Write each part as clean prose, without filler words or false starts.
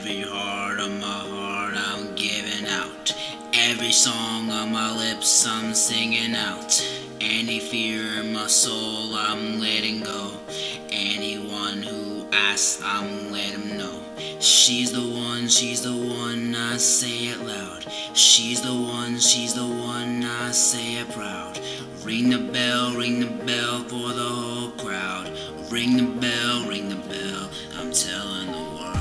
Every heart on my heart I'm giving out. Every song on my lips I'm singing out. Any fear in my soul I'm letting go. Anyone who asks I'm letting know. She's the one, I say it loud. She's the one, I say it proud. Ring the bell for the whole crowd. Ring the bell, I'm telling the world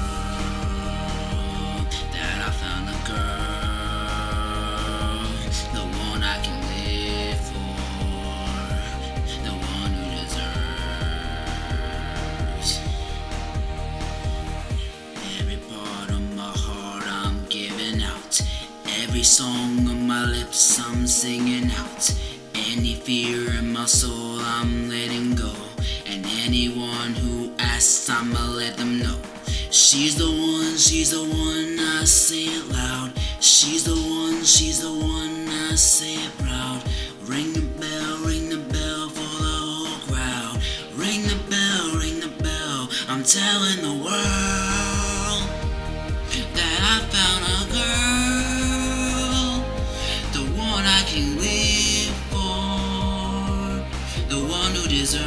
that I found a girl, the one I can live for, the one who deserves. Every part of my heart I'm giving out. Every song on my lips I'm singing out. Any fear in my soul I'm letting go. And anyone who asks I'ma let them know. She's the one, I say it loud. She's the one, I say it proud. Ring the bell for the whole crowd. Ring the bell, I'm telling the world that I found a girl, the one I can live for, the one who deserves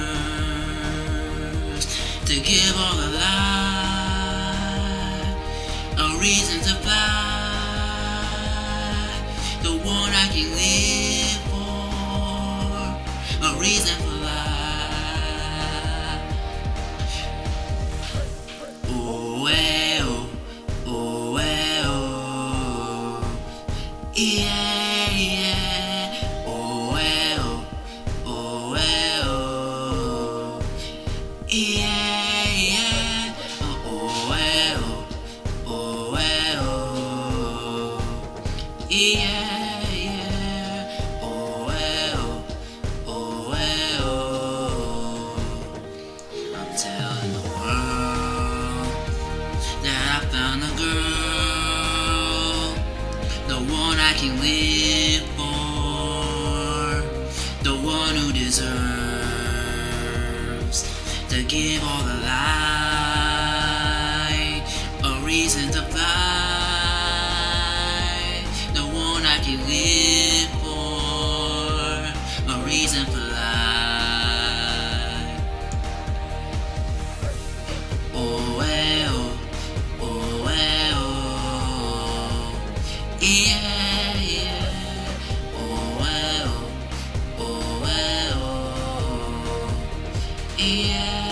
to give all a life, a reason to fly, the one I can live for, a reason for life. Oh, eh, oh, oh, eh, oh, yeah, yeah, oh, eh, oh, oh, eh, oh, yeah, yeah, oh, eh, oh, oh, eh, oh, yeah, yeah, oh, eh, oh, eh, oh. I'm telling the world that I found a girl, the one I can live for, the one who deserves to give all the light, a reason to fly, the one I can live for, a reason for life. Oh, eh, oh, oh, eh, oh, yeah, yeah, oh, eh, oh, oh, eh, oh, yeah.